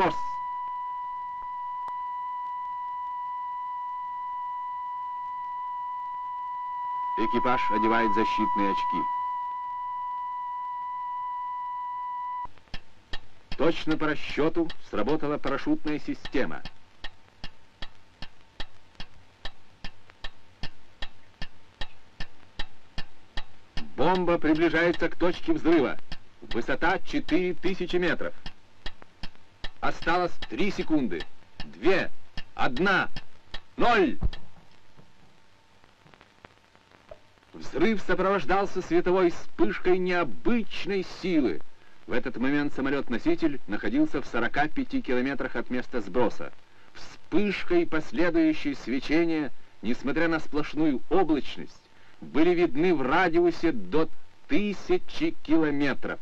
сброс. Экипаж одевает защитные очки. Точно по расчету сработала парашютная система. Бомба приближается к точке взрыва. Высота 4000 метров. Осталось 3 секунды. 2, 1, 0. Взрыв сопровождался световой вспышкой необычной силы. В этот момент самолет-носитель находился в 45 километрах от места сброса. Вспышка и последующее свечение, несмотря на сплошную облачность, были видны в радиусе до 1000 километров.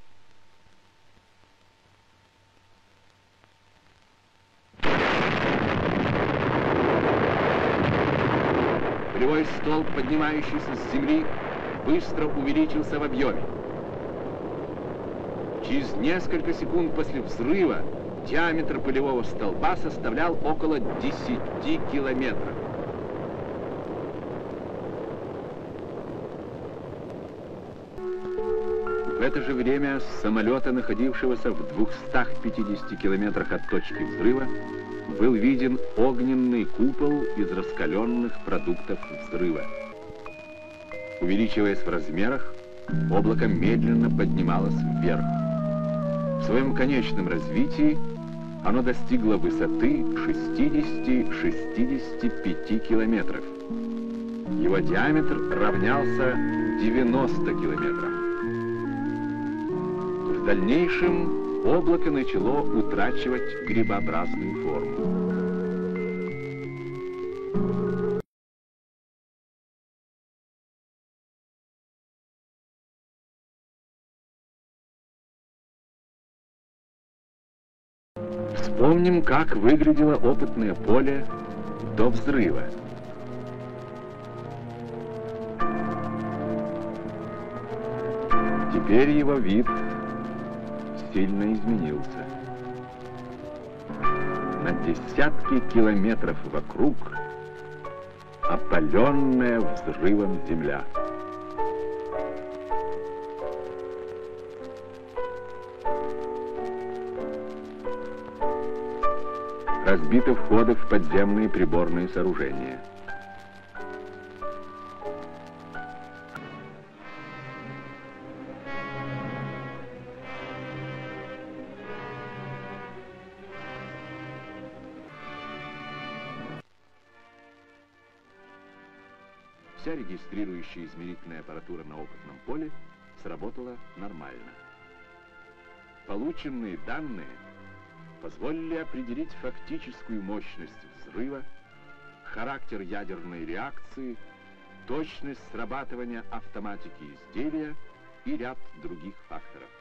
Полевой столб, поднимающийся с земли, быстро увеличился в объеме. Через несколько секунд после взрыва диаметр полевого столба составлял около 10 километров. В это же время с самолета, находившегося в 250 километрах от точки взрыва, был виден огненный купол из раскаленных продуктов взрыва. Увеличиваясь в размерах, облако медленно поднималось вверх. В своем конечном развитии оно достигло высоты 60-65 километров. Его диаметр равнялся 90 километрам. В дальнейшем облако начало утрачивать грибообразную форму. Вспомним, как выглядело опытное поле до взрыва. Теперь его вид сильно изменился. На десятки километров вокруг опаленная взрывом земля. Разбиты входы в подземные приборные сооружения. Вся регистрирующая измерительная аппаратура на опытном поле сработала нормально. Полученные данные позволили определить фактическую мощность взрыва, характер ядерной реакции, точность срабатывания автоматики изделия и ряд других факторов.